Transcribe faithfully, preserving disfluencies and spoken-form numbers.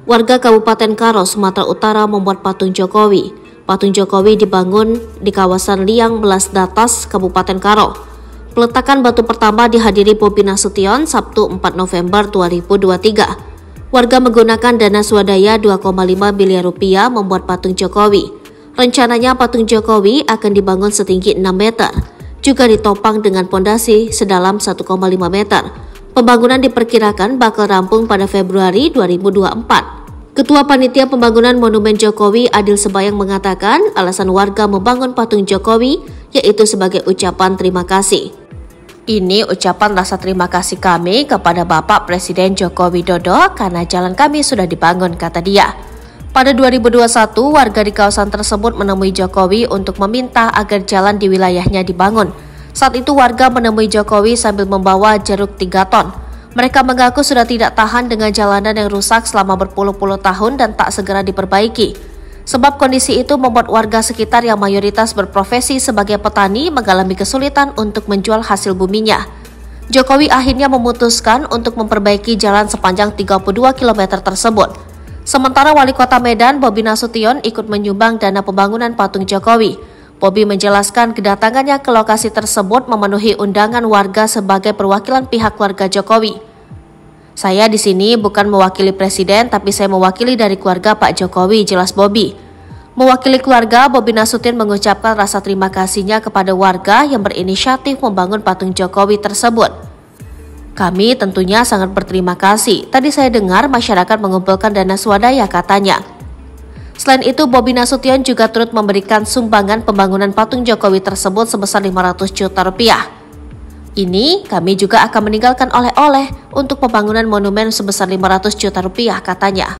Warga Kabupaten Karo, Sumatera Utara membuat patung Jokowi. Patung Jokowi dibangun di kawasan Liang Melas Datas, Kabupaten Karo. Peletakan batu pertama dihadiri Bobi Nasution Sabtu empat November dua ribu dua puluh tiga. Warga menggunakan dana swadaya dua koma lima miliar rupiah membuat patung Jokowi. Rencananya patung Jokowi akan dibangun setinggi enam meter, juga ditopang dengan pondasi sedalam satu koma lima meter. Pembangunan diperkirakan bakal rampung pada Februari dua ribu dua puluh empat. Ketua Panitia Pembangunan Monumen Jokowi Adil Sebayang mengatakan alasan warga membangun patung Jokowi yaitu sebagai ucapan terima kasih. Ini ucapan rasa terima kasih kami kepada Bapak Presiden Joko Widodo karena jalan kami sudah dibangun, kata dia. Pada dua ribu dua puluh satu, warga di kawasan tersebut menemui Jokowi untuk meminta agar jalan di wilayahnya dibangun. Saat itu warga menemui Jokowi sambil membawa jeruk tiga ton. Mereka mengaku sudah tidak tahan dengan jalanan yang rusak selama berpuluh-puluh tahun dan tak segera diperbaiki. Sebab kondisi itu membuat warga sekitar yang mayoritas berprofesi sebagai petani mengalami kesulitan untuk menjual hasil buminya. Jokowi akhirnya memutuskan untuk memperbaiki jalan sepanjang tiga puluh dua kilometer tersebut. Sementara Wali Kota Medan, Bobi Nasution, ikut menyumbang dana pembangunan patung Jokowi. Bobi menjelaskan kedatangannya ke lokasi tersebut memenuhi undangan warga sebagai perwakilan pihak keluarga Jokowi. Saya di sini bukan mewakili presiden, tapi saya mewakili dari keluarga Pak Jokowi, jelas Bobi. Mewakili keluarga, Bobi Nasution mengucapkan rasa terima kasihnya kepada warga yang berinisiatif membangun patung Jokowi tersebut. Kami tentunya sangat berterima kasih. Tadi saya dengar masyarakat mengumpulkan dana swadaya, katanya. Selain itu, Bobi Nasution juga turut memberikan sumbangan pembangunan patung Jokowi tersebut sebesar lima ratus juta rupiah. Ini kami juga akan meninggalkan oleh-oleh untuk pembangunan monumen sebesar lima ratus juta rupiah, katanya.